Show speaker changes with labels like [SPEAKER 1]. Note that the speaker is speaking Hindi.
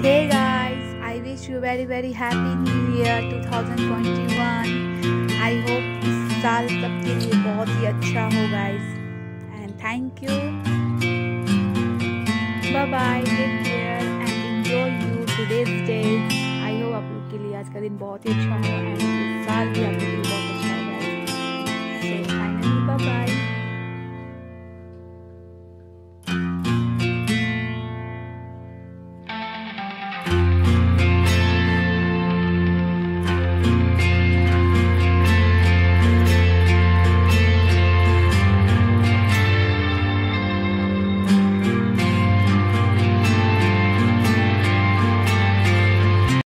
[SPEAKER 1] Hey guys, I wish you very happy New Year 2021. I hope इस साल सबके लिए बहुत ही अच्छा हो guys. And thank you. Bye bye. Take care and enjoy you today's day. I hope आप लोग के लिए आज का दिन बहुत ही अच्छा हो and इस साल भी आप लोग के लिए